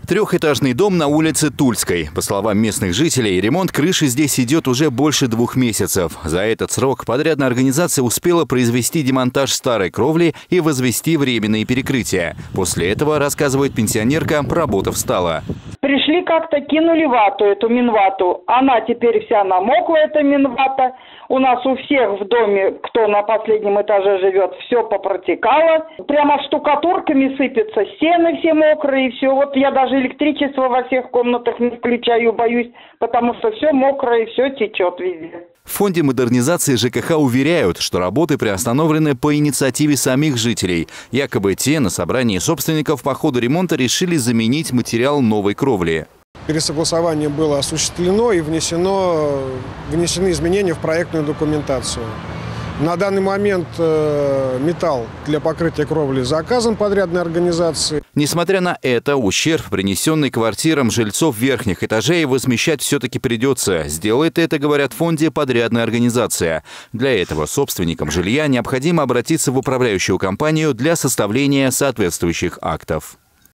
Трехэтажный дом на улице Тульской. По словам местных жителей, ремонт крыши здесь идет уже больше 2 месяцев. За этот срок подрядная организация успела произвести демонтаж старой кровли и возвести временные перекрытия. После этого, рассказывает пенсионерка, работа встала. Пришли как-то, кинули вату, эту минвату. Она теперь вся намокла, эта минвата. У нас у всех в доме, кто на последнем этаже живет, все попротекало. Прямо штукатурками сыпется, стены все мокрые, все. Вот я даже электричество во всех комнатах не включаю, боюсь, потому что все мокрое, все течет везде. В фонде модернизации ЖКХ уверяют, что работы приостановлены по инициативе самих жителей. Якобы те на собрании собственников по ходу ремонта решили заменить материал новой кровли. Пересогласование было осуществлено и внесены изменения в проектную документацию. На данный момент металл для покрытия кровли заказан подрядной организации. Несмотря на это, ущерб, принесенный квартирам жильцов верхних этажей, возмещать все-таки придется. Сделает это, говорят в фонде, подрядная организация. Для этого собственникам жилья необходимо обратиться в управляющую компанию для составления соответствующих актов.